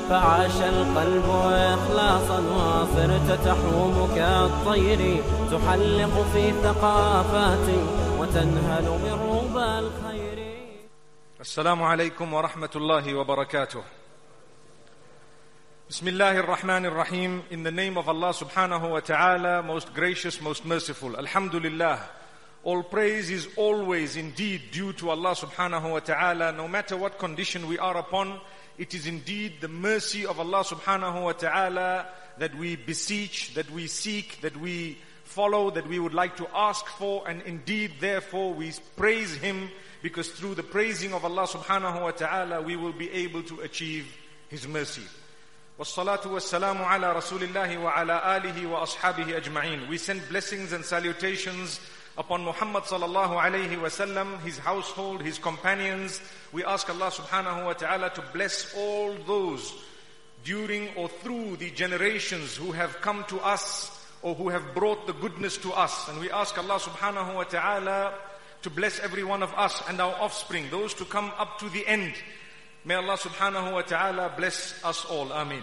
فعاش القلب إخلاصا وصرت تحوم كالطير تحلق في ثقافات وتنهل من ربى الخير. السلام عليكم ورحمة الله وبركاته. Bismillahir Rahmanir Rahim. In the name of Allah subhanahu wa ta'ala, most gracious, most merciful. Alhamdulillah. All praise is always indeed due to Allah subhanahu wa ta'ala. No matter what condition we are upon, it is indeed the mercy of Allah subhanahu wa ta'ala that we beseech, that we seek, that we follow, that we would like to ask for, and indeed therefore we praise Him, because through the praising of Allah subhanahu wa ta'ala we will be able to achieve His mercy. Wassalatu wassalamu ala rasulillahi wa ala alihi wa ashabihi ajma'in. We send blessings and salutations upon Muhammad sallallahu alayhi wa sallam, his household, his companions. We ask Allah subhanahu wa ta'ala to bless all those during or through the generations who have come to us or who have brought the goodness to us. And we ask Allah subhanahu wa ta'ala to bless every one of us and our offspring, those to come up to the end. May Allah subhanahu wa ta'ala bless us all. Ameen.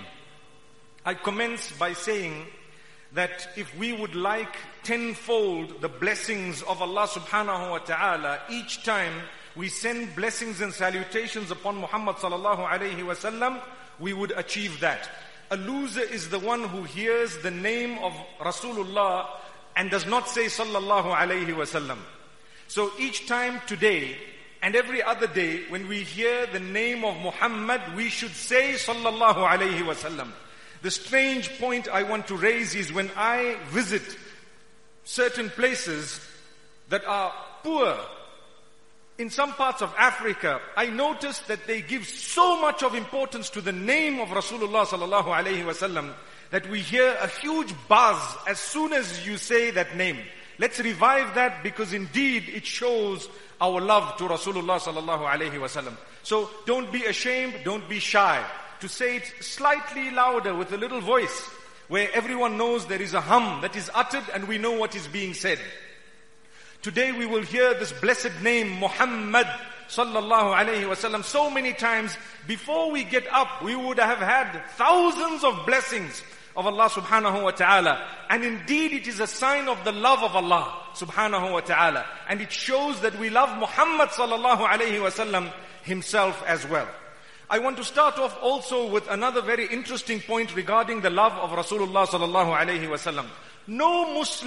I commence by saying that if we would like tenfold the blessings of Allah subhanahu wa ta'ala, each time we send blessings and salutations upon Muhammad sallallahu alayhi wa sallam, we would achieve that. A loser is the one who hears the name of Rasulullah and does not say sallallahu alayhi wa sallam. So each time today and every other day when we hear the name of Muhammad, we should say sallallahu alayhi wa sallam. The strange point I want to raise is when I visit certain places that are poor, in some parts of Africa, I notice that they give so much of importance to the name of Rasulullah sallallahu alayhi wa sallam that we hear a huge buzz as soon as you say that name. Let's revive that, because indeed it shows our love to Rasulullah sallallahu alayhi wa sallam. So don't be ashamed, don't be shy to say it slightly louder with a little voice where everyone knows there is a hum that is uttered and we know what is being said. Today we will hear this blessed name Muhammad sallallahu alayhi wa sallam so many times. Before we get up, we would have had thousands of blessings of Allah subhanahu wa ta'ala. And indeed it is a sign of the love of Allah subhanahu wa ta'ala. And it shows that we love Muhammad sallallahu alayhi wa sallam himself as well. I want to start off also with another very interesting point regarding the love of Rasulullah sallallahu alayhi wa sallam. No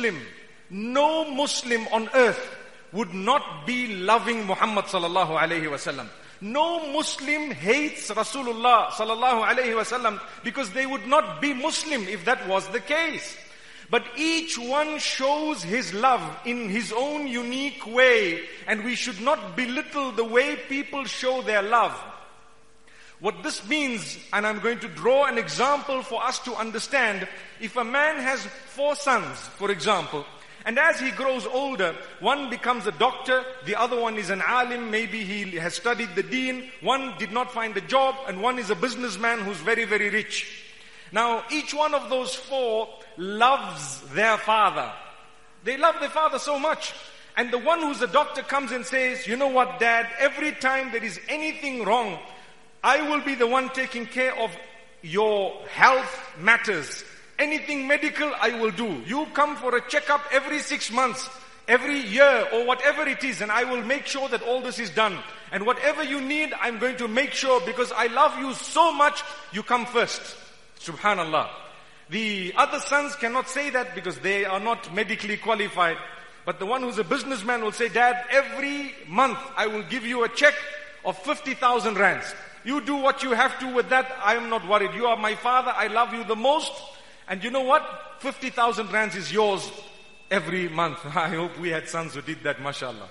Muslim on earth would not be loving Muhammad sallallahu alayhi wa sallam. No Muslim hates Rasulullah sallallahu alayhi wa sallam, because they would not be Muslim if that was the case. But each one shows his love in his own unique way, and we should not belittle the way people show their love. What this means, and I'm going to draw an example for us to understand, if a man has 4 sons, for example, and as he grows older, one becomes a doctor, the other one is an alim, maybe he has studied the deen, one did not find a job, and one is a businessman who's very, very rich. Now, each one of those 4 loves their father. They love their father so much. And the one who's a doctor comes and says, you know what, Dad, every time there is anything wrong, I will be the one taking care of your health matters. Anything medical, I will do. You come for a checkup every 6 months, every year, or whatever it is, and I will make sure that all this is done. And whatever you need, I'm going to make sure, because I love you so much, you come first. Subhanallah. The other sons cannot say that because they are not medically qualified. But the one who's a businessman will say, Dad, every month I will give you a check of 50,000 rands. You do what you have to with that. I am not worried. You are my father. I love you the most. And you know what? 50,000 rands is yours every month. I hope we had sons who did that, mashallah.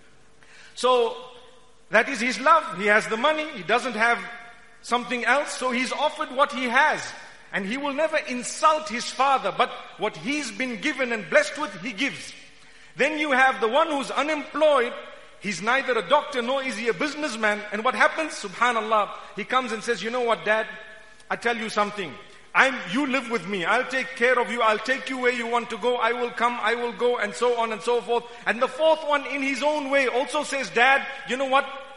So that is his love. He has the money. He doesn't have something else. So he's offered what he has. And he will never insult his father. But what he's been given and blessed with, he gives. Then you have the one who's unemployed. He's neither a doctor nor is he a businessman. And what happens? Subhanallah. He comes and says, you know what, Dad? I tell you something. You live with me. I'll take care of you. I'll take you where you want to go. I will come. I will go, and so on and so forth. And the 4th one in his own way also says, Dad, you know what?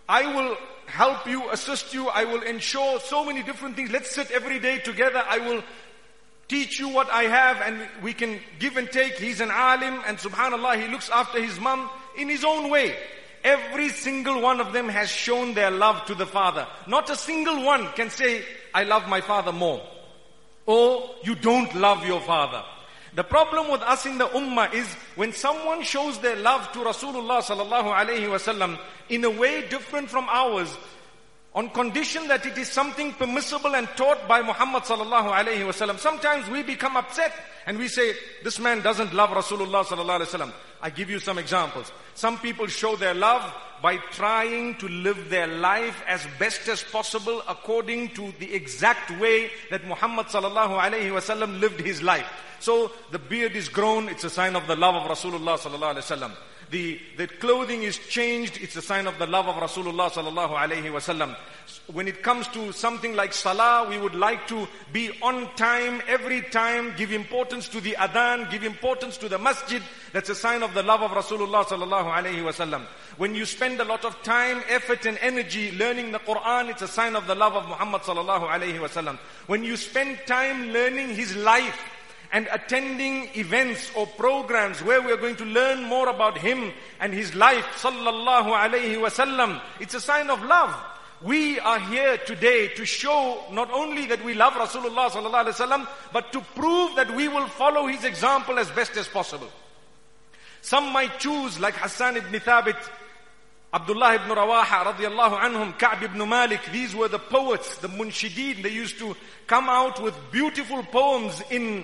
I will help you, assist you, I will ensure so many different things. Let's sit every day together. I will teach you what I have and we can give and take. He's an alim and subhanallah, he looks after his mum in his own way. Every single one of them has shown their love to the father. Not a single one can say, I love my father more. Or you don't love your father. The problem with us in the ummah is when someone shows their love to Rasulullah sallallahu alayhi wasallam in a way different from ours, on condition that it is something permissible and taught by Muhammad sallallahu alayhi wasallam. Sometimes we become upset and we say, this man doesn't love Rasulullah sallallahu alayhi wasallam. I give you some examples. Some people show their love by trying to live their life as best as possible according to the exact way that Muhammad sallallahu alayhi wasallam lived his life. So the beard is grown, it's a sign of the love of Rasulullah sallallahu alayhi wasallam. The clothing is changed, it's a sign of the love of Rasulullah sallallahu alayhi wasallam. When it comes to something like salah, we would like to be on time, every time, give importance to the adhan, give importance to the masjid. That's a sign of the love of Rasulullah sallallahu alayhi wasallam. When you spend a lot of time, effort and energy learning the Quran, it's a sign of the love of Muhammad sallallahu alayhi wasallam. When you spend time learning his life, and attending events or programs where we are going to learn more about him and his life, sallallahu alayhi wasallam, it's a sign of love. We are here today to show not only that we love Rasulullah sallallahu alayhi wasallam, but to prove that we will follow his example as best as possible. Some might choose, like Hassan ibn Thabit, Abdullah ibn Rawaha radiyallahu anhum, Ka'b ibn Malik. These were the poets, the munshideen. They used to come out with beautiful poems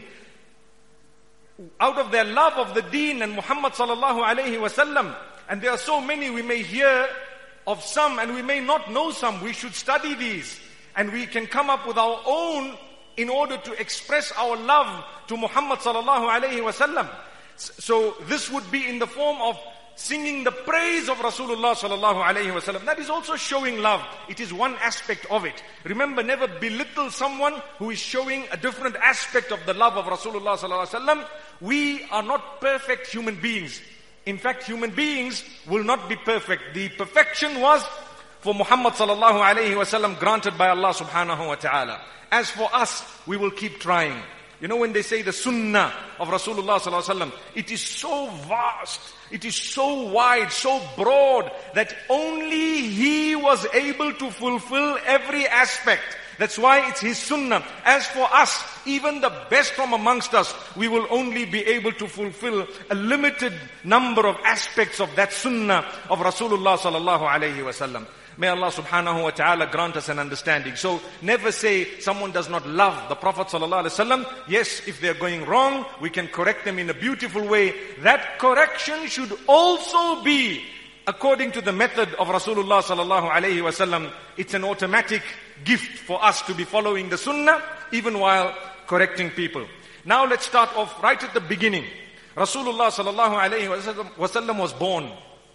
out of their love of the deen and Muhammad sallallahu alayhi wasallam. And there are so many, we may hear of some and we may not know some. We should study these and we can come up with our own in order to express our love to Muhammad sallallahu alayhi wasallam. So this would be in the form of singing the praise of Rasulullah sallallahu alayhi wasallam. That is also showing love. It is one aspect of it. Remember, never belittle someone who is showing a different aspect of the love of Rasulullah sallallahu alayhi wasallam. We are not perfect human beings. In fact, human beings will not be perfect. The perfection was for Muhammad sallallahu alayhi wasallam granted by Allah subhanahu wa ta'ala. As for us, we will keep trying. You know, when they say the sunnah of Rasulullah sallallahu alaihi wasallam, it is so vast, it is so wide, so broad, that only he was able to fulfill every aspect. That's why it's his sunnah. As for us, even the best from amongst us, we will only be able to fulfill a limited number of aspects of that sunnah of Rasulullah sallallahu alaihi wasallam. May Allah subhanahu wa ta'ala grant us an understanding. So never say someone does not love the Prophet sallallahu alaihi wasallam. Yes, if they're going wrong, we can correct them in a beautiful way. That correction should also be according to the method of Rasulullah sallallahu alaihi wasallam. It's an automatic gift for us to be following the sunnah even while correcting people. Now let's start off right at the beginning. Rasulullah sallallahu alaihi wasallam was born.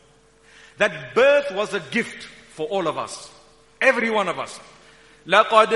That birth was a gift for all of us, every one of us. لَقَدْ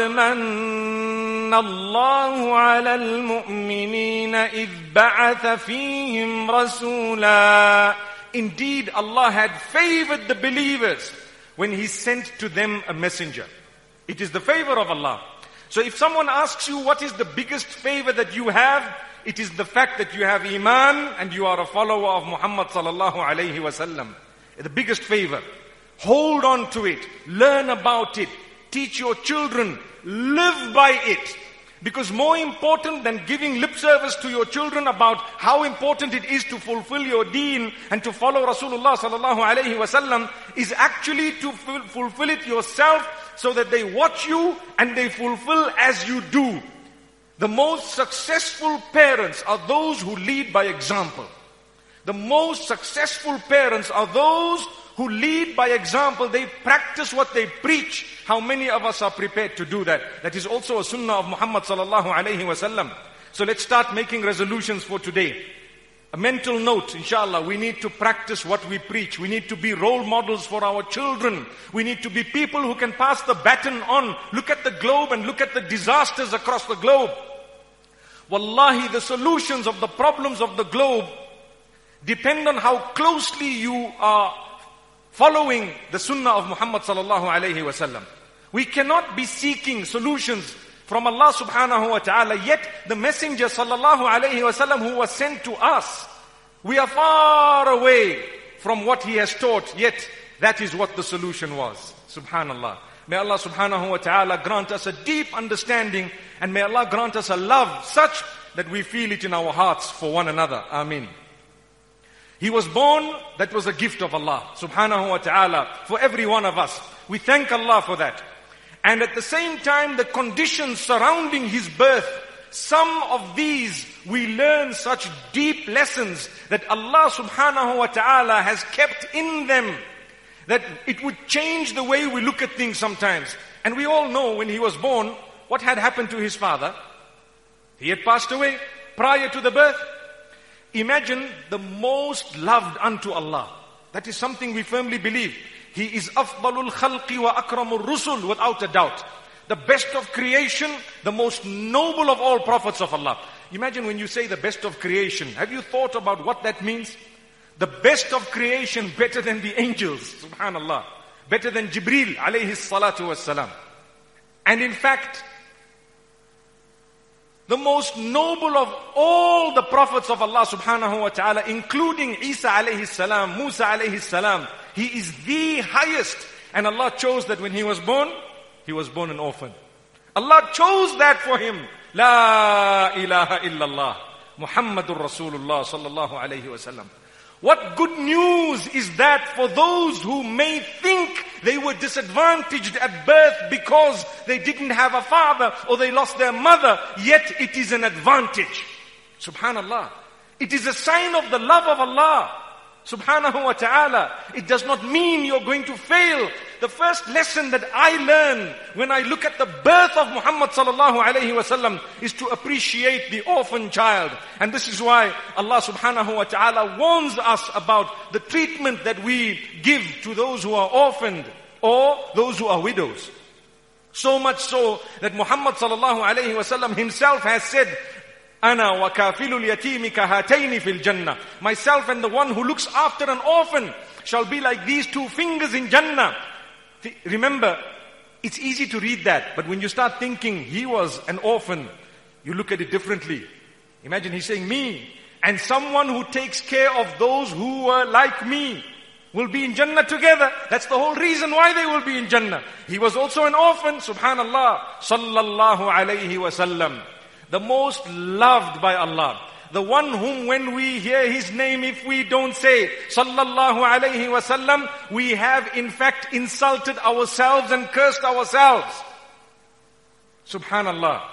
مَنَّ اللَّهُ عَلَى الْمُؤْمِنِينَ إِذْ بَعَثَ فِيهِمْ رَسُولًا. Indeed, Allah had favored the believers when He sent to them a messenger. It is the favor of Allah. So if someone asks you what is the biggest favor that you have, it is the fact that you have iman and you are a follower of Muhammad sallallahu alayhi wasallam. The biggest favor. Hold on to it. Learn about it. Teach your children. Live by it. Because more important than giving lip service to your children about how important it is to fulfill your deen and to follow Rasulullah sallallahu alayhi wasallam is actually to fulfill it yourself so that they watch you and they fulfill as you do. The most successful parents are those who lead by example. The most successful parents are those who lead by example. They practice what they preach. How many of us are prepared to do that? That is also a sunnah of Muhammad sallallahu alayhi wasallam. So let's start making resolutions for today. A mental note, inshallah, we need to practice what we preach. We need to be role models for our children. We need to be people who can pass the baton on. Look at the globe and look at the disasters across the globe. Wallahi, the solutions of the problems of the globe depend on how closely you are following the sunnah of Muhammad sallallahu alayhi wa sallam. We cannot be seeking solutions from Allah subhanahu wa ta'ala, yet the messenger sallallahu alayhi wa sallam who was sent to us, we are far away from what he has taught, yet that is what the solution was. Subhanallah. May Allah subhanahu wa ta'ala grant us a deep understanding, and may Allah grant us a love such that we feel it in our hearts for one another. Ameen. He was born, that was a gift of Allah subhanahu wa ta'ala for every one of us. We thank Allah for that. And at the same time, the conditions surrounding his birth, some of these we learn such deep lessons that Allah subhanahu wa ta'ala has kept in them, that it would change the way we look at things sometimes. And we all know when he was born, what had happened to his father? He had passed away prior to the birth. Imagine the most loved unto Allah. That is something we firmly believe. He is afdalul khalqi wa akramur rusul, without a doubt. The best of creation, the most noble of all prophets of Allah. Imagine when you say the best of creation. Have you thought about what that means? The best of creation, better than the angels, subhanallah. Better than Jibreel alayhi salatu wassalam. And in fact, the most noble of all the prophets of Allah subhanahu wa ta'ala, including Isa alayhi salam, Musa alayhi salam, he is the highest. And Allah chose that when he was born an orphan. Allah chose that for him. La ilaha illallah. Muhammadur Rasulullah sallallahu alayhi wa sallam. What good news is that for those who may think they were disadvantaged at birth because they didn't have a father or they lost their mother, yet it is an advantage. Subhanallah. It is a sign of the love of Allah subhanahu wa ta'ala. It does not mean you're going to fail. The first lesson that I learn when I look at the birth of Muhammad sallallahu alayhi wa sallam is to appreciate the orphan child. And this is why Allah subhanahu wa ta'ala warns us about the treatment that we give to those who are orphaned or those who are widows. So much so that Muhammad sallallahu alayhi wa sallam himself has said, Ana wa kafilul yatimi kahataini fil jannah. Myself and the one who looks after an orphan shall be like these two fingers in Jannah. Remember, it's easy to read that, but when you start thinking he was an orphan, you look at it differently. Imagine he's saying me, and someone who takes care of those who were like me will be in Jannah together. That's the whole reason why they will be in Jannah. He was also an orphan, subhanallah, sallallahu alayhi wa sallam. The most loved by Allah. The one whom when we hear his name, if we don't say sallallahu alayhi wa sallam, we have in fact insulted ourselves and cursed ourselves. Subhanallah.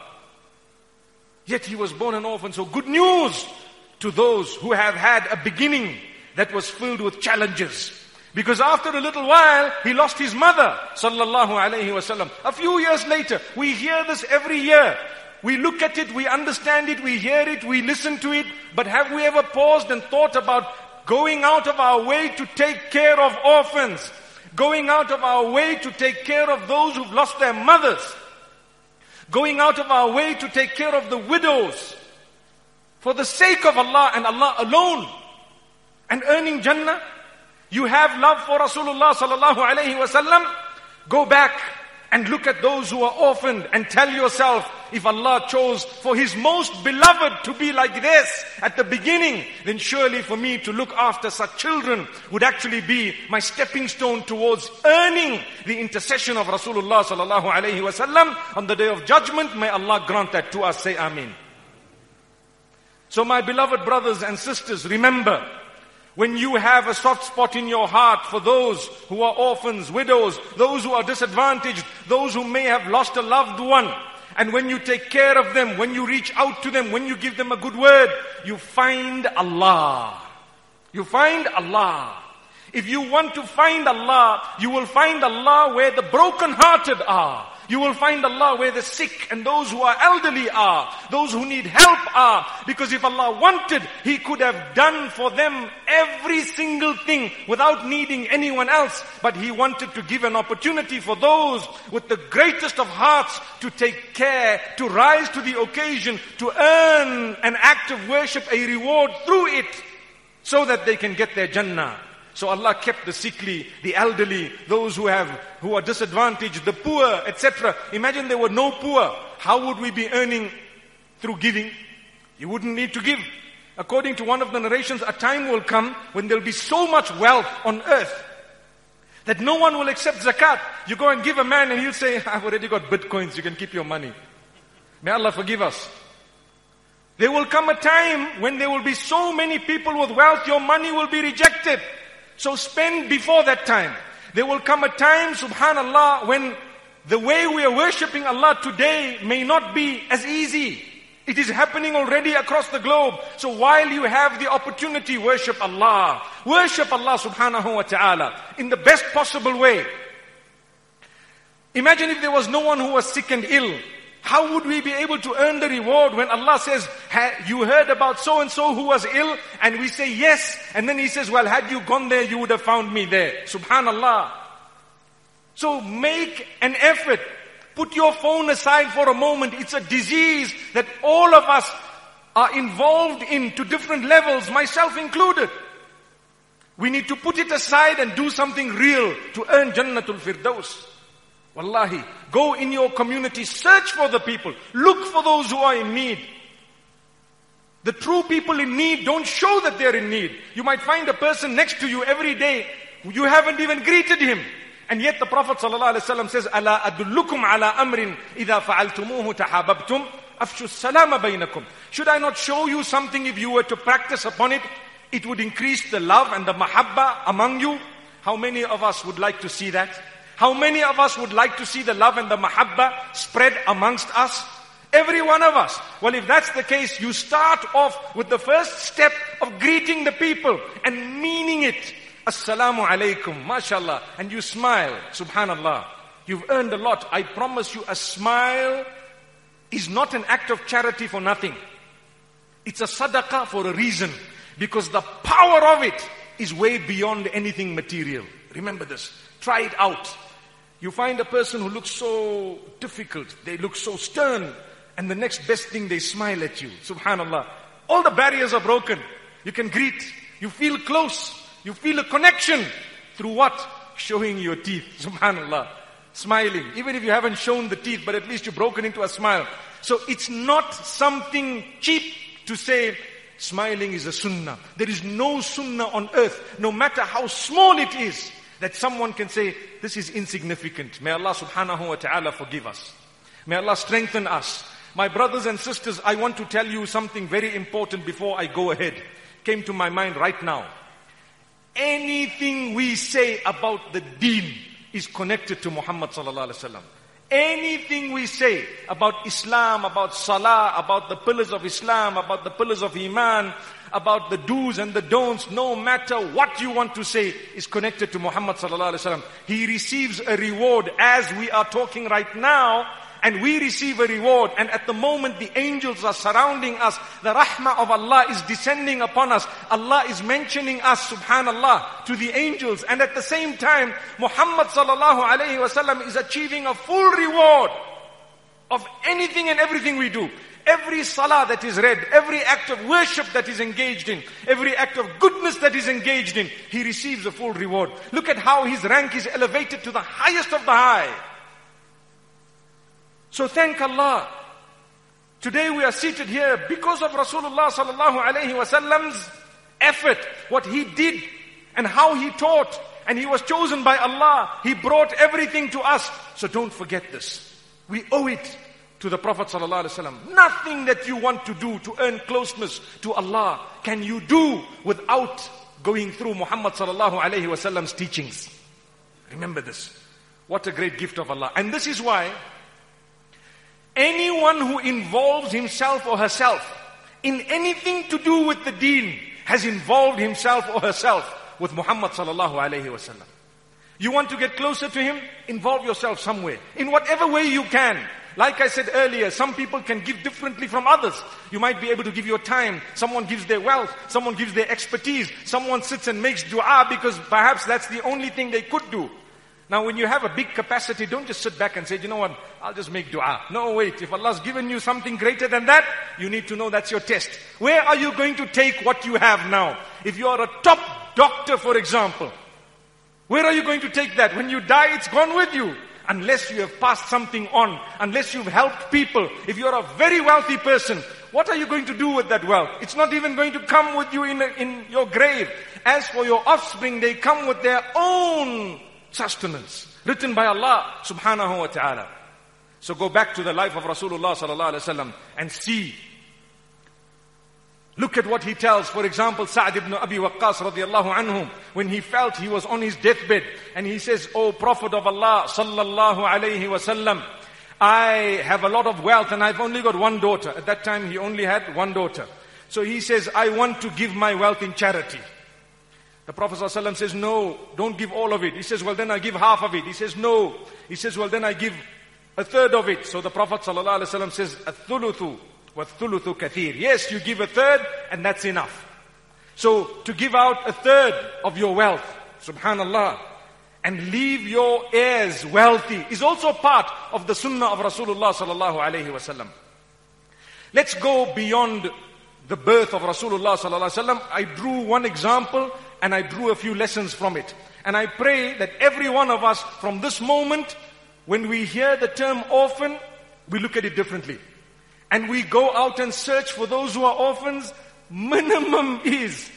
Yet he was born an orphan. So good news to those who have had a beginning that was filled with challenges. Because after a little while, he lost his mother, sallallahu alayhi wa sallam. A few years later, we hear this every year. We look at it, we understand it, we hear it, we listen to it, but have we ever paused and thought about going out of our way to take care of orphans, going out of our way to take care of those who've lost their mothers, going out of our way to take care of the widows, for the sake of Allah and Allah alone, and earning Jannah? You have love for Rasulullah sallallahu alayhi wa sallam? Go back and look at those who are orphaned and tell yourself, if Allah chose for His most beloved to be like this at the beginning, then surely for me to look after such children would actually be my stepping stone towards earning the intercession of Rasulullah sallallahu alayhi wa sallam on the day of judgment. May Allah grant that to us. Say Ameen. So my beloved brothers and sisters, remember, when you have a soft spot in your heart for those who are orphans, widows, those who are disadvantaged, those who may have lost a loved one, and when you take care of them, when you reach out to them, when you give them a good word, you find Allah. You find Allah. If you want to find Allah, you will find Allah where the broken-hearted are. You will find Allah where the sick and those who are elderly are, those who need help are. Because if Allah wanted, He could have done for them every single thing without needing anyone else. But He wanted to give an opportunity for those with the greatest of hearts to take care, to rise to the occasion, to earn an act of worship, a reward through it, so that they can get their Jannah. So Allah kept the sickly, the elderly, those who are disadvantaged, the poor, etc. Imagine there were no poor. How would we be earning through giving? You wouldn't need to give. According to one of the narrations, a time will come when there will be so much wealth on earth that no one will accept zakat. You go and give a man and he'll say, I've already got bitcoins, you can keep your money. May Allah forgive us. There will come a time when there will be so many people with wealth, your money will be rejected. So spend before that time. There will come a time, subhanallah, when the way we are worshipping Allah today may not be as easy. It is happening already across the globe. So while you have the opportunity, worship Allah. Worship Allah subhanahu wa ta'ala in the best possible way. Imagine if there was no one who was sick and ill. How would we be able to earn the reward when Allah says, you heard about so and so who was ill? And we say yes. And then He says, well, had you gone there, you would have found me there. Subhanallah. So make an effort. Put your phone aside for a moment. It's a disease that all of us are involved in to different levels, myself included. We need to put it aside and do something real to earn Jannatul Firdaus. Wallahi, go in your community, search for the people. Look for those who are in need. The true people in need don't show that they're in need. You might find a person next to you every day. You haven't even greeted him. And yet the Prophet ﷺ says, أَلَا أَدُلُّكُمْ عَلَىٰ أَمْرٍ إِذَا فَعَلْتُمُوهُ تَحَابَبْتُمْ أَفْشُوا السَّلَامَ بَيْنَكُمْ. Should I not show you something? If you were to practice upon it, it would increase the love and the mahabba among you. How many of us would like to see that? How many of us would like to see the love and the mahabba spread amongst us? Every one of us. Well, if that's the case, you start off with the first step of greeting the people and meaning it. Assalamu alaikum, mashallah. And you smile, subhanallah. You've earned a lot. I promise you, a smile is not an act of charity for nothing. It's a sadaqah for a reason. Because the power of it is way beyond anything material. Remember this. Try it out. You find a person who looks so difficult. They look so stern. And the next best thing, they smile at you. Subhanallah. All the barriers are broken. You can greet. You feel close. You feel a connection. Through what? Showing your teeth. Subhanallah. Smiling. Even if you haven't shown the teeth, but at least you've broken into a smile. So it's not something cheap to say smiling is a sunnah. There is no sunnah on earth, no matter how small it is, that someone can say, this is insignificant. May Allah subhanahu wa ta'ala forgive us. May Allah strengthen us. My brothers and sisters, I want to tell you something very important before I go ahead. Came to my mind right now. Anything we say about the deen is connected to Muhammad sallallahu alaihi wasallam. Anything we say about Islam, about Salah, about the pillars of Islam, about the pillars of Iman, about the do's and the don'ts, no matter what you want to say, is connected to Muhammad sallallahu alaihi wasallam. He receives a reward as we are talking right now, and we receive a reward. And at the moment the angels are surrounding us, the rahmah of Allah is descending upon us. Allah is mentioning us, subhanallah, to the angels. And at the same time, Muhammad sallallahu alayhi wasallam is achieving a full reward of anything and everything we do. Every salah that is read, every act of worship that is engaged in, every act of goodness that is engaged in, he receives a full reward. Look at how his rank is elevated to the highest of the high. So thank Allah. Today we are seated here because of Rasulullah sallallahu alayhi wasallam's effort, what he did and how he taught. And he was chosen by Allah. He brought everything to us. So don't forget this. We owe it to the Prophet sallallahu alayhi wasallam. Nothing that you want to do to earn closeness to Allah can you do without going through Muhammad sallallahu alayhi wasallam's teachings. Remember this. What a great gift of Allah. And this is why anyone who involves himself or herself in anything to do with the deen has involved himself or herself with Muhammad sallallahu alayhi wasallam. You want to get closer to him? Involve yourself somewhere. In whatever way you can. Like I said earlier, some people can give differently from others. You might be able to give your time. Someone gives their wealth. Someone gives their expertise. Someone sits and makes dua because perhaps that's the only thing they could do. Now when you have a big capacity, don't just sit back and say, you know what, I'll just make dua. No, wait, if Allah's given you something greater than that, you need to know that's your test. Where are you going to take what you have now? If you are a top doctor, for example. Where are you going to take that? When you die, it's gone with you. Unless you have passed something on, unless you've helped people. If you're a very wealthy person, what are you going to do with that wealth? It's not even going to come with you in your grave. As for your offspring, they come with their own sustenance, written by Allah subhanahu wa ta'ala. So go back to the life of Rasulullah sallallahu alaihi wasallam and see. Look at what he tells. For example, Sa'd ibn Abi Waqqas radiallahu anhu, when he felt he was on his deathbed, and he says, "O Prophet of Allah sallallahu alayhi wasallam, I have a lot of wealth and I've only got one daughter." At that time he only had one daughter. So he says, "I want to give my wealth in charity." The Prophet sallallahu alaihi wasallam says, "No, don't give all of it." He says, "Well, then I give half of it." He says, "No." He says, "Well, then I give a third of it." So the Prophet sallallahu alaihi wasallam says, "Ath-thuluthu wa-ath-thuluthu kathir." Yes, you give a third and that's enough. So to give out a third of your wealth, subhanallah, and leave your heirs wealthy is also part of the sunnah of Rasulullah sallallahu alaihi wasallam. Let's go beyond the birth of Rasulullah sallallahu alaihi wasallam. I drew one example and I drew a few lessons from it. And I pray that every one of us from this moment, when we hear the term orphan, we look at it differently. And we go out and search for those who are orphans. Minimum is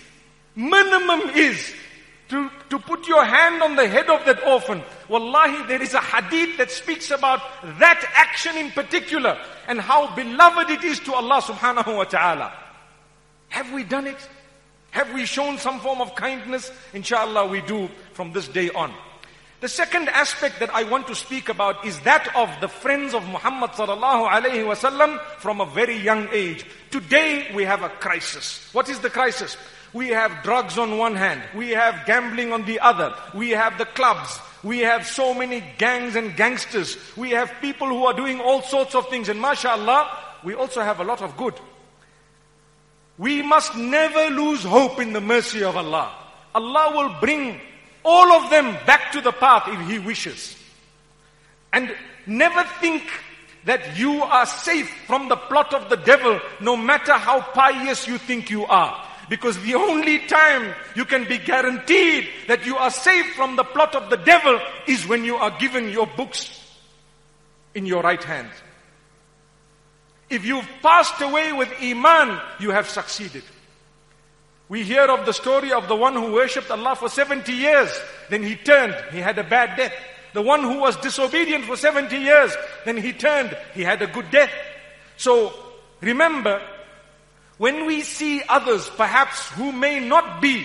to put your hand on the head of that orphan. Wallahi, there is a hadith that speaks about that action in particular and how beloved it is to Allah subhanahu wa ta'ala. Have we done it? Have we shown some form of kindness? Inshallah we do from this day on. The second aspect that I want to speak about is that of the friends of Muhammad sallallahu alayhi wasallam from a very young age. Today we have a crisis. What is the crisis? We have drugs on one hand. We have gambling on the other. We have the clubs. We have so many gangs and gangsters. We have people who are doing all sorts of things. And mashallah, we also have a lot of good. We must never lose hope in the mercy of Allah. Allah will bring all of them back to the path if He wishes. And never think that you are safe from the plot of the devil, no matter how pious you think you are. Because the only time you can be guaranteed that you are safe from the plot of the devil is when you are given your books in your right hand. If you've passed away with Iman, you have succeeded. We hear of the story of the one who worshipped Allah for 70 years. Then he turned, he had a bad death. The one who was disobedient for 70 years, then he turned, he had a good death. So remember, when we see others perhaps who may not be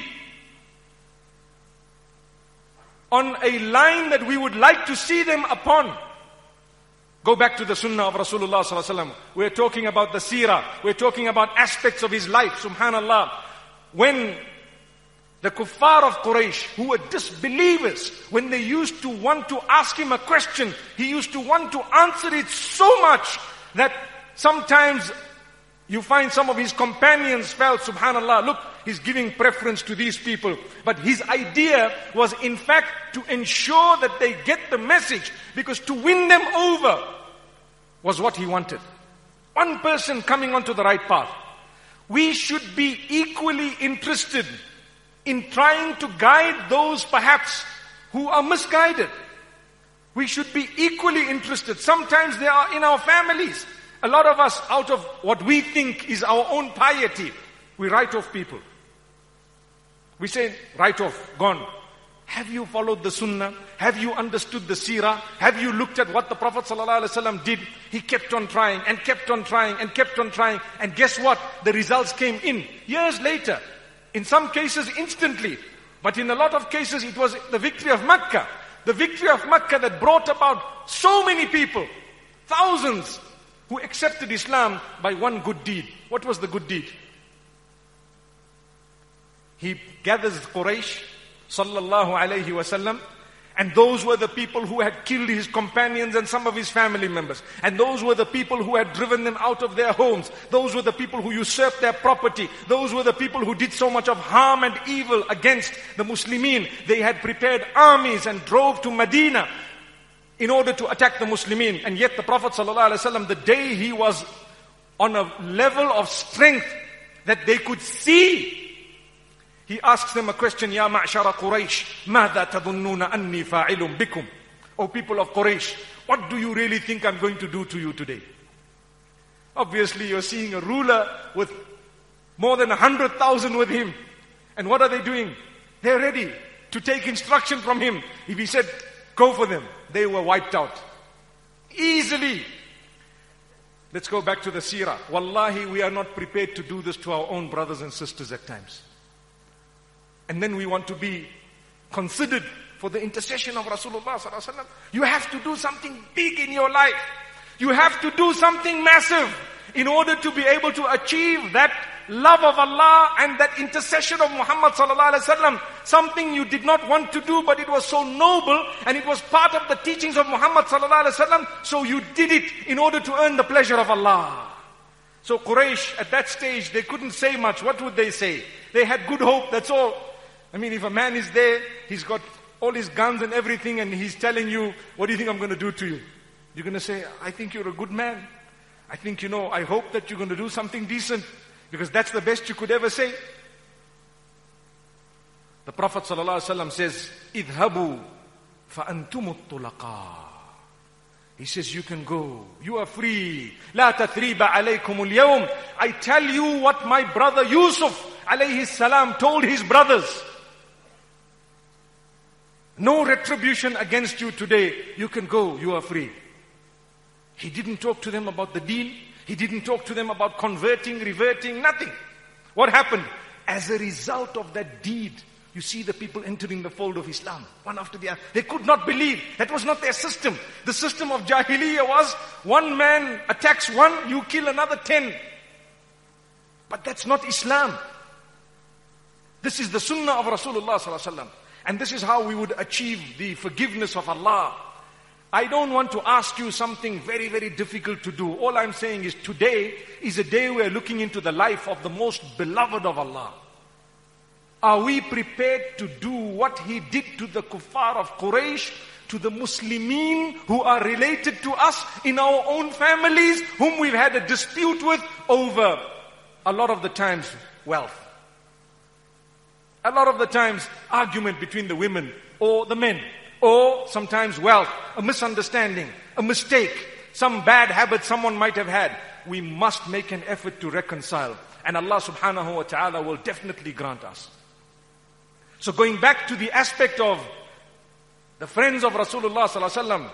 on a line that we would like to see them upon, go back to the sunnah of Rasulullah sallallahu alaihi wasallam. We're talking about the seerah. We're talking about aspects of his life, subhanallah. When the kuffar of Quraysh, who were disbelievers, when they used to want to ask him a question, he used to want to answer it so much that sometimes you find some of his companions felt, subhanallah, look, he's giving preference to these people. But his idea was in fact to ensure that they get the message, because to win them over was what he wanted. One person coming onto the right path. We should be equally interested in trying to guide those perhaps who are misguided. We should be equally interested. Sometimes they are in our families. A lot of us, out of what we think is our own piety, we write off people. We say, write off, gone. Have you followed the sunnah? Have you understood the seerah? Have you looked at what the Prophet ﷺ did? He kept on trying and kept on trying and kept on trying. And guess what? The results came in years later. In some cases instantly. But in a lot of cases it was the victory of Makkah. The victory of Makkah that brought about so many people, thousands, who accepted Islam by one good deed. What was the good deed? He gathers Quraysh, sallallahu alayhi wasallam, and those were the people who had killed his companions and some of his family members. And those were the people who had driven them out of their homes. Those were the people who usurped their property. Those were the people who did so much of harm and evil against the Muslimin. They had prepared armies and drove to Medina in order to attack the Muslimin. And yet the Prophet ﷺ, the day he was on a level of strength that they could see, He asks them a question, Ya ma'shara Quraysh, ماذا تظنون أني فاعل بكم? O people of Quraysh, what do you really think I'm going to do to you today? Obviously, you're seeing a ruler with more than 100,000 with him. And what are they doing? They're ready to take instruction from him. If he said, go for them, they were wiped out. Easily. Let's go back to the seerah. Wallahi, we are not prepared to do this to our own brothers and sisters at times. And then we want to be considered for the intercession of Rasulullah sallallahu alaihi wasallam. You have to do something big in your life. You have to do something massive in order to be able to achieve that love of Allah and that intercession of Muhammad sallallahu alaihi wasallam. Something you did not want to do, but it was so noble and it was part of the teachings of Muhammad sallallahu alaihi wasallam. So you did it in order to earn the pleasure of Allah. So Quraysh at that stage, they couldn't say much. What would they say? They had good hope, that's all. I mean, if a man is there, he's got all his guns and everything, and he's telling you, what do you think I'm going to do to you? You're going to say, I think you're a good man. I think, I hope that you're going to do something decent, because that's the best you could ever say. The Prophet ﷺ says, اذهبوا فأنتم الطلقاء. He says, you can go. You are free. لا تثريب عليكم اليوم. I tell you what my brother Yusuf alayhi salam told his brothers. No retribution against you today. You can go. You are free. He didn't talk to them about the deen. He didn't talk to them about converting, reverting, nothing. What happened? As a result of that deed, you see the people entering the fold of Islam, one after the other. They could not believe. That was not their system. The system of Jahiliyyah was, one man attacks one, you kill another 10. But that's not Islam. This is the sunnah of Rasulullah sallallahu alaihi wasallam. And this is how we would achieve the forgiveness of Allah. I don't want to ask you something very, very difficult to do. All I'm saying is today is a day we're looking into the life of the most beloved of Allah. Are we prepared to do what he did to the kuffar of Quraysh, to the Muslimin who are related to us in our own families, whom we've had a dispute with over, a lot of the times, wealth. A lot of the times, argument between the women or the men. Or sometimes wealth, a misunderstanding, a mistake, some bad habit someone might have had. We must make an effort to reconcile. And Allah subhanahu wa ta'ala will definitely grant us. So going back to the aspect of the friends of Rasulullah sallallahu alaihi wasallam,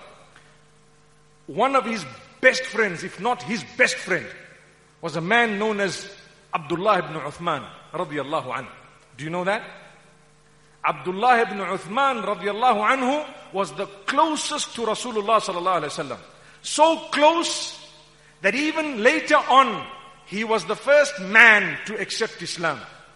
one of his best friends, if not his best friend, was a man known as Abdullah ibn Uthman radiyallahu anhu. Do you know that? Abdullah ibn Uthman radiyallahu anhu was the closest to Rasulullah sallallahu alaihi wasallam. So close that even later on, he was the first man to accept Islam.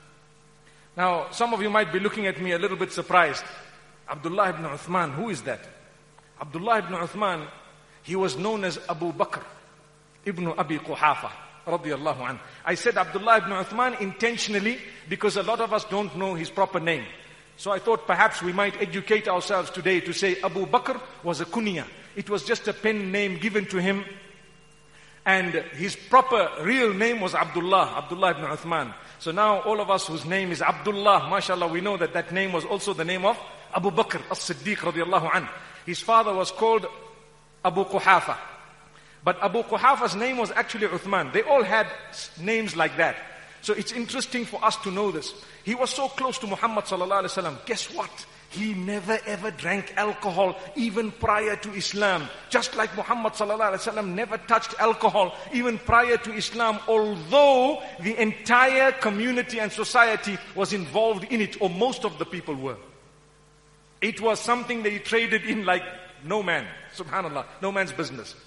Now, some of you might be looking at me a little bit surprised. Abdullah ibn Uthman, who is that? Abdullah ibn Uthman, he was known as Abu Bakr ibn Abi Quhafa radiyallahu anhu. I said Abdullah ibn Uthman intentionally because a lot of us don't know his proper name. So I thought perhaps we might educate ourselves today to say Abu Bakr was a kunya. It was just a pen name given to him. And his proper real name was Abdullah ibn Uthman. So now all of us whose name is Abdullah, mashallah, we know that that name was also the name of Abu Bakr as-Siddiq radiyallahu anhu. His father was called Abu Quhafa. But Abu Quhafa's name was actually Uthman. They all had names like that. So it's interesting for us to know this. He was so close to Muhammad sallallahu alaihi wasallam. Guess what? He never ever drank alcohol even prior to Islam. Just like Muhammad sallallahu alaihi wasallam never touched alcohol even prior to Islam, although the entire community and society was involved in it, or most of the people were. It was something that he traded in like no man. Subhanallah, no man's business.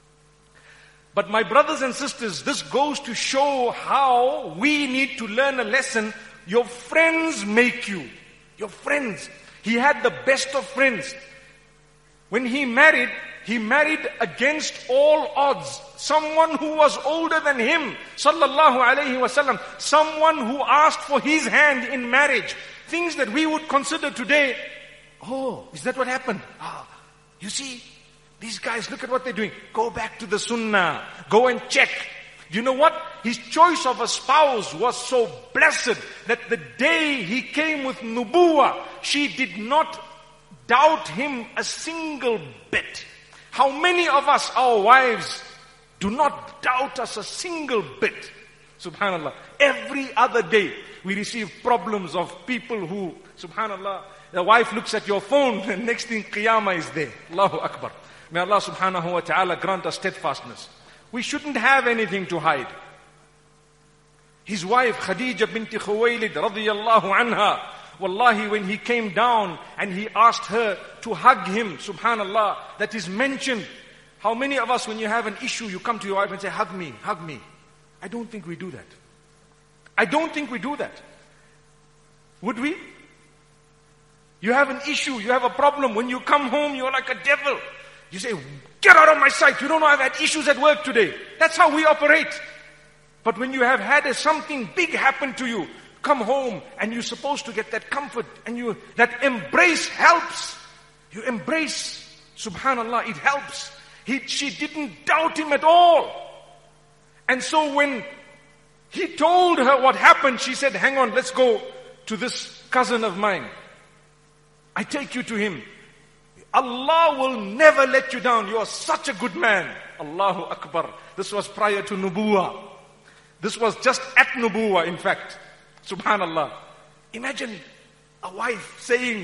But my brothers and sisters, this goes to show how we need to learn a lesson. Your friends make you. Your friends. He had the best of friends. When he married against all odds. Someone who was older than him, sallallahu alayhi wasallam. Someone who asked for his hand in marriage. Things that we would consider today, oh, is that what happened? You see, these guys, look at what they're doing. Go back to the sunnah. Go and check. Do you know what? His choice of a spouse was so blessed that the day he came with nubuwah, she did not doubt him a single bit. How many of us, our wives, do not doubt us a single bit? Subhanallah. Every other day we receive problems of people who, subhanallah, the wife looks at your phone and next thing Qiyamah is there. Allahu Akbar. May Allah subhanahu wa ta'ala grant us steadfastness. We shouldn't have anything to hide. His wife Khadija binti Khuwaylid radiyallahu anha, wallahi, when he came down and he asked her to hug him, subhanallah, that is mentioned. How many of us, when you have an issue, you come to your wife and say, hug me, hug me. I don't think we do that. I don't think we do that. Would we? You have an issue, you have a problem. When you come home, you're like a devil. You say, get out of my sight. You don't know I've had issues at work today. That's how we operate. But when you have had something big happen to you, come home and you're supposed to get that comfort and that embrace helps. You embrace. Subhanallah, it helps. She didn't doubt him at all. And so when he told her what happened, she said, hang on, let's go to this cousin of mine. I take you to him. Allah will never let you down. You are such a good man. Allahu Akbar. This was prior to Nubuwah. This was just at Nubuwah, in fact. Subhanallah. Imagine a wife saying,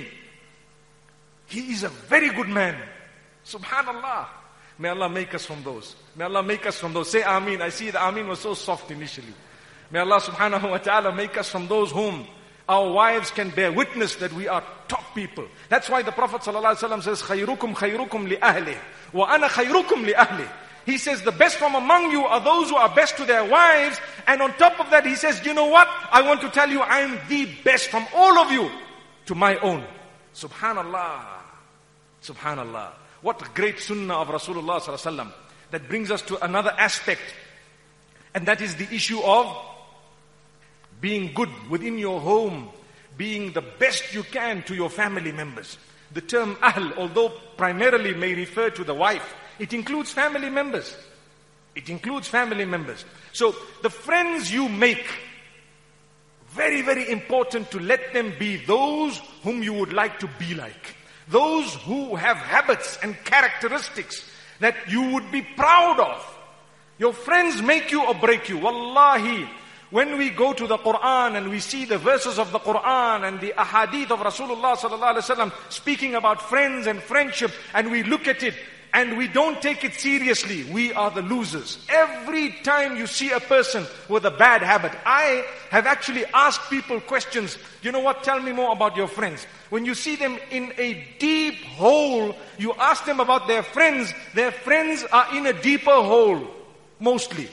he is a very good man. Subhanallah. May Allah make us from those. May Allah make us from those. Say Ameen. I see the Ameen was so soft initially. May Allah subhanahu wa ta'ala make us from those whom our wives can bear witness that we are top people. That's why the Prophet ﷺ says, خَيْرُكُمْ خَيْرُكُمْ لِأَهْلِهِ وَأَنَا خَيْرُكُمْ لِأَهْلِهِ. He says the best from among you are those who are best to their wives. And on top of that he says, you know what? I want to tell you I am the best from all of you to my own. Subhanallah. Subhanallah. What a great sunnah of Rasulullah ﷺ. That brings us to another aspect. And that is the issue of being good within your home, being the best you can to your family members. The term ahl, although primarily may refer to the wife, it includes family members. It includes family members. So the friends you make, very, very important to let them be those whom you would like to be like. Those who have habits and characteristics that you would be proud of. Your friends make you or break you. Wallahi, when we go to the Quran and we see the verses of the Quran and the ahadith of Rasulullah sallallahu alaihi wasallam speaking about friends and friendship, and we look at it and we don't take it seriously, we are the losers. Every time you see a person with a bad habit, I have actually asked people questions. You know what? Tell me more about your friends. When you see them in a deep hole, you ask them about their friends. Their friends are in a deeper hole, mostly.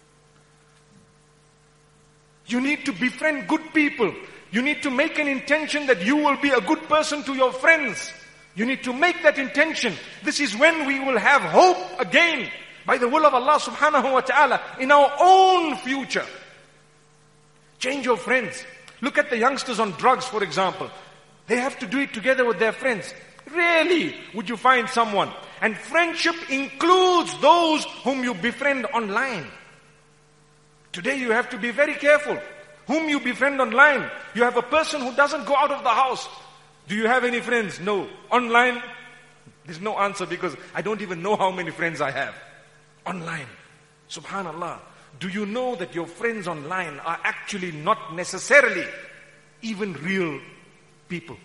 You need to befriend good people. You need to make an intention that you will be a good person to your friends. You need to make that intention. This is when we will have hope again, by the will of Allah subhanahu wa ta'ala, in our own future. Change your friends. Look at the youngsters on drugs, for example. They have to do it together with their friends. Rarely would you find someone. And friendship includes those whom you befriend online. Today you have to be very careful whom you befriend online. You have a person who doesn't go out of the house. Do you have any friends? No. Online? There's no answer because I don't even know how many friends I have. Online. Subhanallah. Do you know that your friends online are actually not necessarily even real people?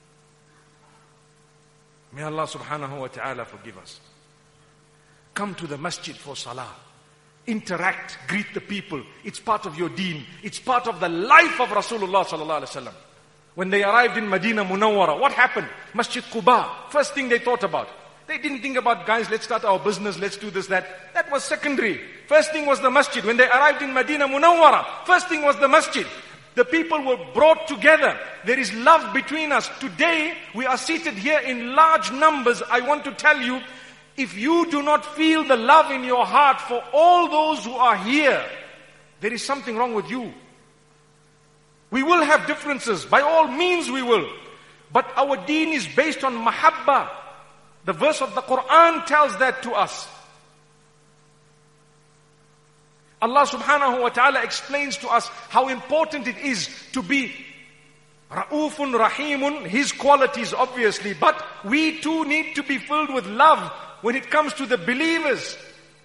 May Allah subhanahu wa ta'ala forgive us. Come to the masjid for salah. Interact, greet the people. It's part of your deen. It's part of the life of Rasulullah sallallahu alaihi wasallam. When they arrived in Medina Munawwara, what happened? Masjid Quba. First thing they thought about. They didn't think about, guys, let's start our business, let's do this, that. That was secondary. First thing was the masjid. When they arrived in Medina Munawwara, first thing was the masjid. The people were brought together. There is love between us. Today, we are seated here in large numbers. I want to tell you, if you do not feel the love in your heart for all those who are here, there is something wrong with you. We will have differences. By all means we will. But our deen is based on mahabbah. The verse of the Quran tells that to us. Allah subhanahu wa ta'ala explains to us how important it is to be Ra'ufun Rahimun, His qualities obviously, but we too need to be filled with love when it comes to the believers.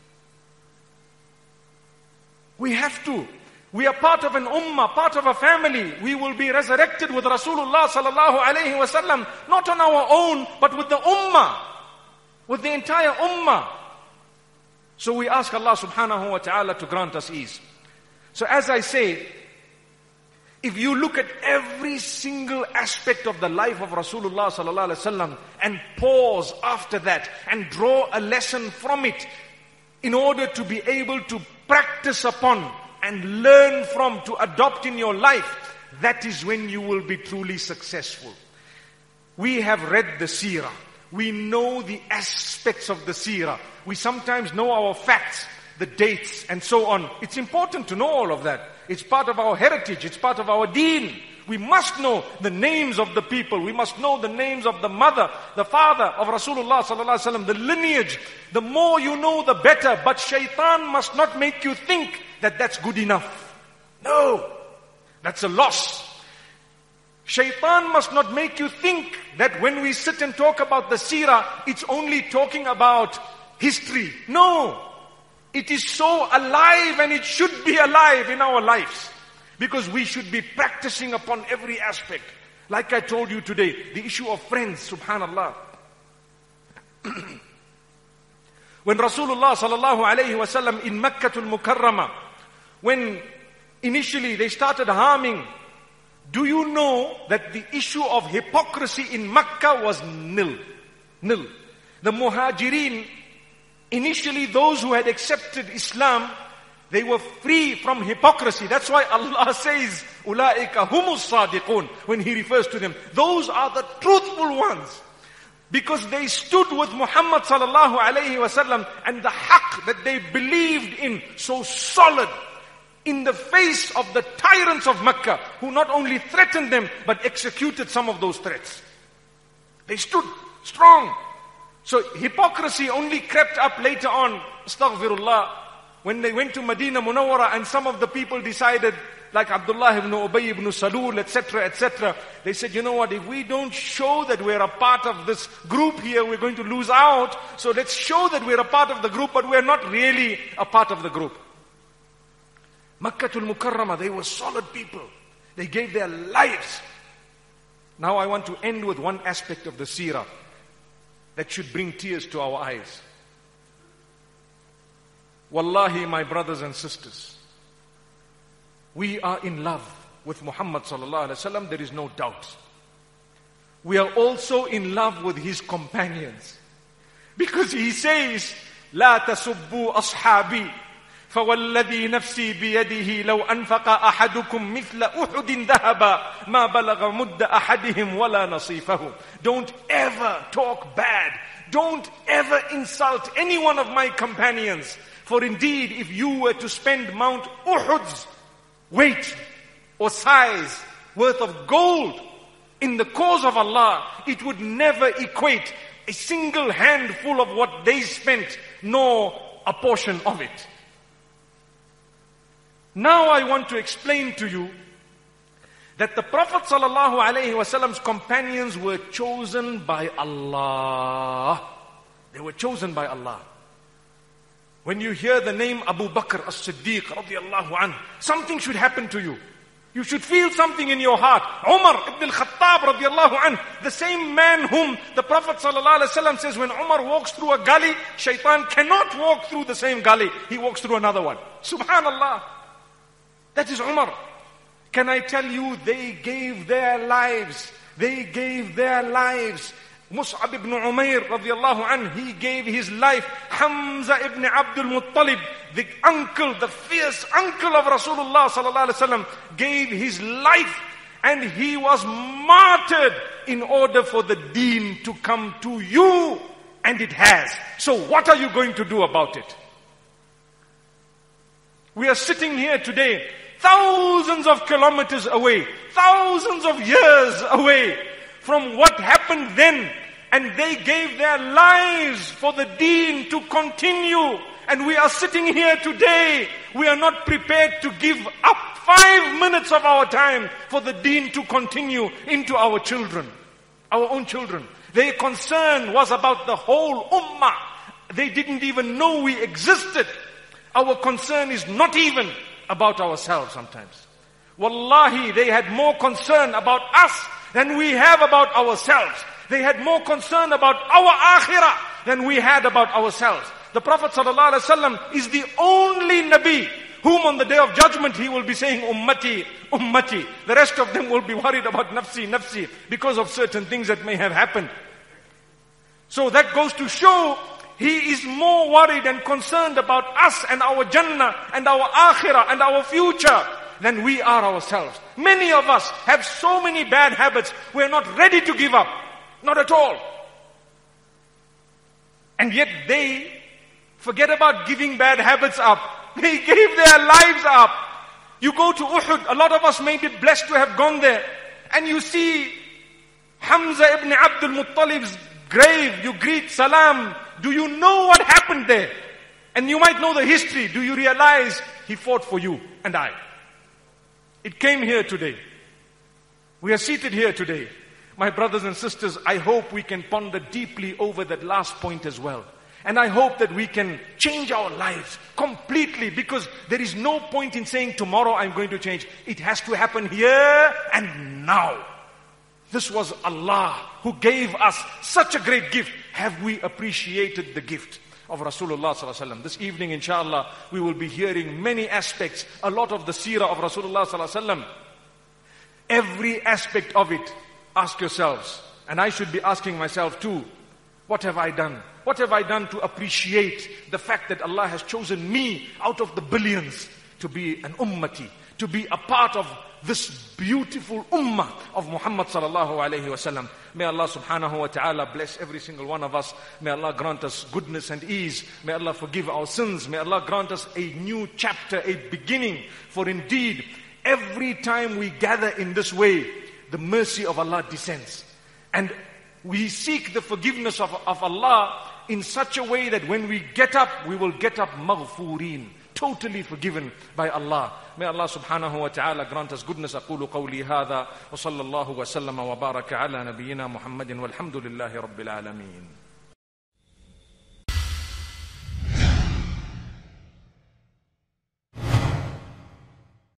We have to. We are part of an ummah, part of a family. We will be resurrected with Rasulullah sallallahu alayhi wasallam, not on our own, but with the ummah, with the entire ummah. So we ask Allah subhanahu wa ta'ala to grant us ease. So as I say, if you look at every single aspect of the life of Rasulullah sallallahu alaihi wasallam and pause after that and draw a lesson from it in order to be able to practice upon and learn from, to adopt in your life, that is when you will be truly successful. We have read the seerah. We know the aspects of the seerah. We sometimes know our facts, the dates and so on. It's important to know all of that. It's part of our heritage. It's part of our deen. We must know the names of the people. We must know the names of the mother, the father of Rasulullah sallallahu alaihi wasallam, the lineage. The more you know, the better. But shaitan must not make you think that that's good enough. No, that's a loss. Shaitan must not make you think that when we sit and talk about the seerah, it's only talking about history. No. It is so alive and it should be alive in our lives. Because we should be practicing upon every aspect. Like I told you today, the issue of friends, subhanallah. When Rasulullah sallallahu alayhi wasallam in Makkatul Mukarramah, when initially they started harming, do you know that the issue of hypocrisy in Makkah was nil? Nil. The Muhajirin, initially those who had accepted Islam, they were free from hypocrisy. That's why Allah says, Ulaika humus sadiqun, when He refers to them. Those are the truthful ones. Because they stood with Muhammad sallallahu alayhi wasallam and the haqq that they believed in so solid in the face of the tyrants of Makkah, who not only threatened them, but executed some of those threats. They stood strong. So hypocrisy only crept up later on, astaghfirullah, when they went to Medina Munawwara and some of the people decided, like Abdullah ibn Ubay ibn Salul, etc., etc., they said, you know what, if we don't show that we're a part of this group here, we're going to lose out. So let's show that we're a part of the group, but we're not really a part of the group. Makkatul Mukarramah, they were solid people. They gave their lives. Now I want to end with one aspect of the seerah that should bring tears to our eyes. Wallahi, my brothers and sisters, we are in love with Muhammad sallallahu alaihi wasallam, there is no doubt. We are also in love with his companions. Because he says, لا تسبوا أصحابي فوالذي نفسي بيده لو أنفق أحدكم مثل أحد ذهبا ما بلغ مد أحدهم ولا نصيفه. Don't ever talk bad. Don't ever insult any one of my companions. For indeed, if you were to spend Mount Uhud's weight or size worth of gold in the cause of Allah, it would never equate a single handful of what they spent, nor a portion of it. Now I want to explain to you that the Prophet ﷺ's companions were chosen by Allah. They were chosen by Allah. When you hear the name Abu Bakr as-Siddiq radiyallahu anhu, something should happen to you. You should feel something in your heart. Umar ibn al-Khattab radiyallahu anhu, the same man whom the Prophet ﷺ says when Umar walks through a gully, shaitan cannot walk through the same gully. He walks through another one. Subhanallah. That is Umar. Can I tell you, they gave their lives. They gave their lives. Mus'ab ibn Umair radiyallahu anhu, he gave his life. Hamza ibn Abdul Muttalib, the uncle, the fierce uncle of Rasulullah sallallahu alaihi wasallam, gave his life, and he was martyred in order for the deen to come to you, and it has. So what are you going to do about it? We are sitting here today, thousands of kilometers away, thousands of years away from what happened then, and they gave their lives for the deen to continue, And we are sitting here today. We are not prepared to give up 5 minutes of our time for the deen to continue into our children, our own children. Their concern was about the whole ummah. They didn't even know we existed. Our concern is not even about ourselves sometimes. Wallahi, they had more concern about us than we have about ourselves. They had more concern about our akhirah than we had about ourselves. The Prophet ﷺ is the only Nabi whom on the day of judgment he will be saying, Ummati, Ummati. The rest of them will be worried about nafsi, nafsi, because of certain things that may have happened. So that goes to show he is more worried and concerned about us and our Jannah and our Akhirah and our future than we are ourselves. Many of us have so many bad habits, we're not ready to give up. Not at all. And yet they forget about giving bad habits up. They gave their lives up. You go to Uhud, a lot of us may be blessed to have gone there, and you see Hamza ibn Abdul Muttalib's grave, you greet salam. Do you know what happened there? And you might know the history. Do you realize he fought for you and I? It came here today. We are seated here today. My brothers and sisters, I hope we can ponder deeply over that last point as well. And I hope that we can change our lives completely, because there is no point in saying tomorrow I'm going to change. It has to happen here and now. This was Allah who gave us such a great gift. Have we appreciated the gift of Rasulullah sallallahu alaihi wasallam? This evening, inshallah, we will be hearing many aspects, a lot of the seerah of Rasulullah sallallahu alaihi wasallam. Every aspect of it, ask yourselves, and I should be asking myself too, what have I done? What have I done to appreciate the fact that Allah has chosen me out of the billions to be an ummati, to be a part of this beautiful ummah of Muhammad sallallahu alayhi wasallam. May Allah subhanahu wa ta'ala bless every single one of us. May Allah grant us goodness and ease. May Allah forgive our sins. May Allah grant us a new chapter, a beginning. For indeed, every time we gather in this way, the mercy of Allah descends. And we seek the forgiveness of Allah in such a way that when we get up, we will get up maghfureen, totally forgiven by Allah. May Allah subhanahu wa ta'ala grant us goodness. أقول قولي هذا وصلى الله وسلم وبارك على نبينا محمد والحمد لله رب العالمين.